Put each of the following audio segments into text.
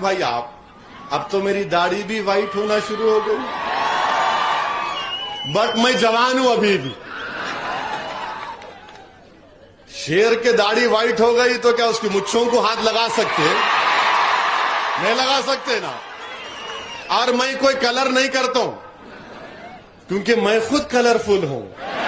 भाई आप, अब तो मेरी दाढ़ी भी वाइट होना शुरू हो गई, बट मैं जवान हूं अभी भी। शेर के दाढ़ी वाइट हो गई तो क्या उसकी मुच्छों को हाथ लगा सकते? नहीं लगा सकते ना। और मैं कोई कलर नहीं करता हूं क्योंकि मैं खुद कलरफुल हूं।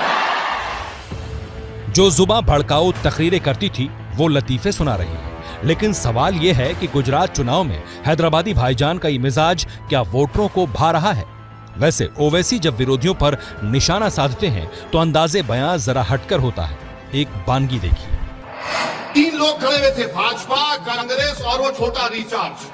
जो जुबां भड़काऊ तकरीरें करती थी वो लतीफे सुना रही है। लेकिन सवाल यह है कि गुजरात चुनाव में हैदराबादी भाईजान का ये मिजाज क्या वोटरों को भा रहा है? वैसे ओवैसी जब विरोधियों पर निशाना साधते हैं तो अंदाजे बयां जरा हटकर होता है। एक बानगी देखिए। 3 लोग खड़े हुए थे, भाजपा, कांग्रेस और वो छोटा रिचार्ज।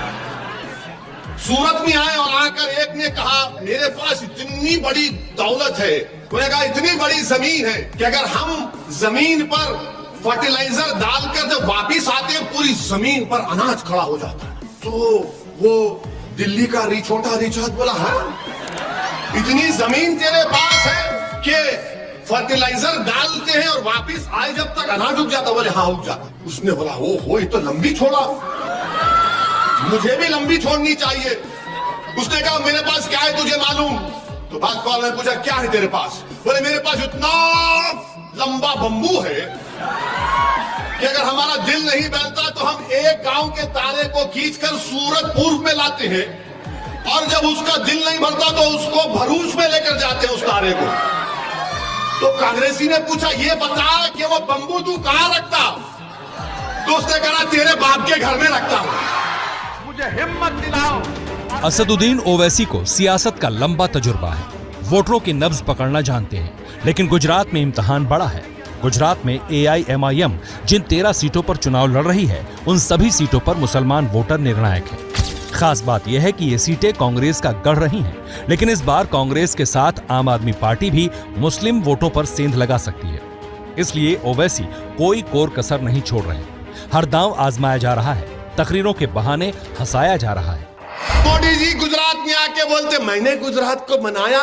सूरत में आए और आकर एक ने कहा मेरे पास इतनी बड़ी दौलत है, उसने कहा इतनी बड़ी जमीन है कि अगर हम जमीन पर फर्टिलाइजर डालकर जब वापिस आते हैं पूरी जमीन पर अनाज खड़ा हो जाता है। तो वो दिल्ली का छोटा रिचार्ज बोला, हाँ इतनी जमीन तेरे पास है कि फर्टिलाइजर डालते हैं और वापिस आए जब तक अनाज उग जाता? बोले हाँ उग जाता। उसने बोला ओ हो ये तो लंबी छोड़ा, मुझे भी लंबी छोड़नी चाहिए। उसने कहा मेरे पास क्या है तुझे मालूम? तो भाजपा वाले ने पूछा क्या है तेरे पास? बोले मेरे पास इतना लंबा बंबू है कि अगर हमारा दिल नहीं बहलता तो हम एक गांव के तारे को खींचकर सूरत पूर्व में लाते हैं और जब उसका दिल नहीं भरता तो उसको भरूच में लेकर जाते हैं उस तारे को। तो कांग्रेसी ने पूछा ये बता कि वो बंबू तू कहां रखता? तो उसने कहा तेरे बाप के घर में रखता हूं। मुझे हिम्मत दिलाओ। असदुद्दीन ओवैसी को सियासत का लंबा तजुर्बा है, वोटरों की नब्ज पकड़ना जानते हैं। लेकिन गुजरात में इम्तिहान बड़ा है। गुजरात में AIMIM जिन 13 सीटों पर चुनाव लड़ रही है उन सभी सीटों पर मुसलमान वोटर निर्णायक हैं। खास बात यह है कि ये सीटें कांग्रेस का गढ़ रही हैं, लेकिन इस बार कांग्रेस के साथ आम आदमी पार्टी भी मुस्लिम वोटों पर सेंध लगा सकती है। इसलिए ओवैसी कोई कोर कसर नहीं छोड़ रहे। हर दांव आजमाया जा रहा है, तकरीरों के बहाने हंसाया जा रहा है। मोदी जी गुजरात में आके बोलते मैंने गुजरात को बनाया,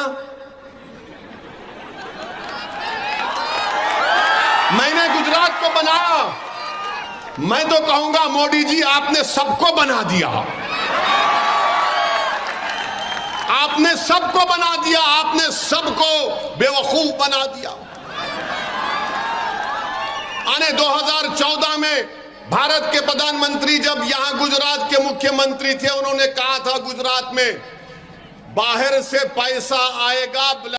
मैंने गुजरात को बनाया। मैं तो कहूंगा मोदी जी आपने सबको बना दिया, आपने सबको बना दिया, आपने सबको बेवकूफ बना दिया। आने 2014 में भारत के प्रधानमंत्री जब यहां गुजरात के मुख्यमंत्री थे उन्होंने कहा था गुजरात में बाहर से पैसा आएगा।